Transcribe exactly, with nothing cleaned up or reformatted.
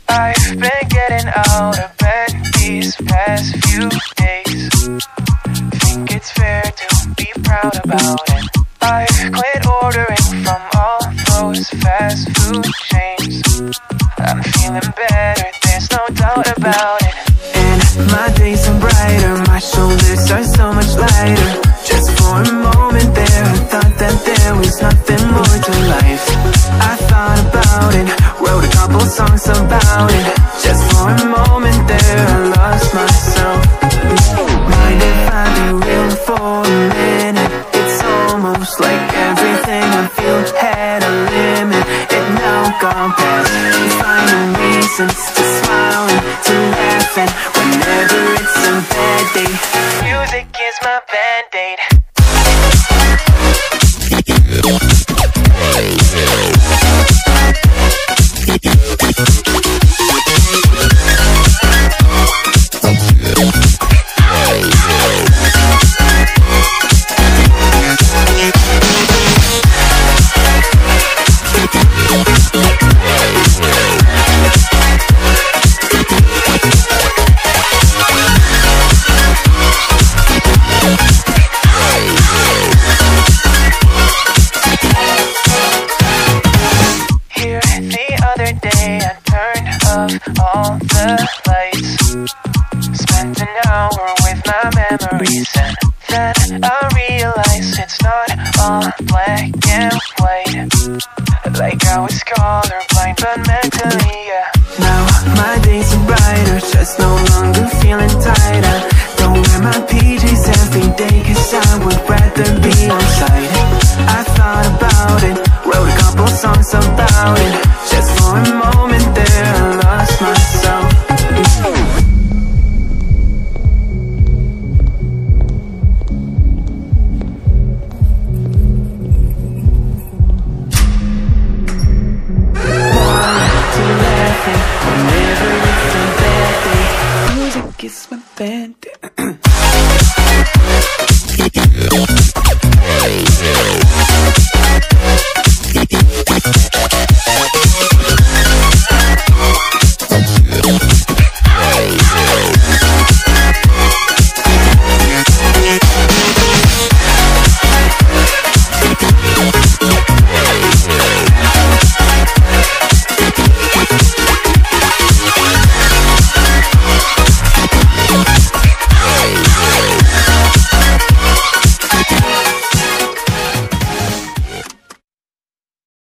I've been getting out of bed these past few days. Think it's fair to be proud about it. I've quit ordering from all those fast food chains. I'm feeling better, there's no doubt about it. And my days are brighter, my shoulders are so much lighter. Just for a moment there, I thought that there was nothing more to life. I thought about it, wrote a couple songs about it. Just for a moment there, I lost myself. Mind if I be real for a minute? It's almost like everything I feel had a limit. It now gone past, finding reasons to smile and to laugh. And whenever it's a bad day, music is my band-aid. All the lights, spent an hour with my memories, and then I realized it's not all black and white. Like I was colorblind, but mentally, yeah. Now my days are brighter, just no longer feeling tighter. Don't wear my P Js every day, cause I would rather be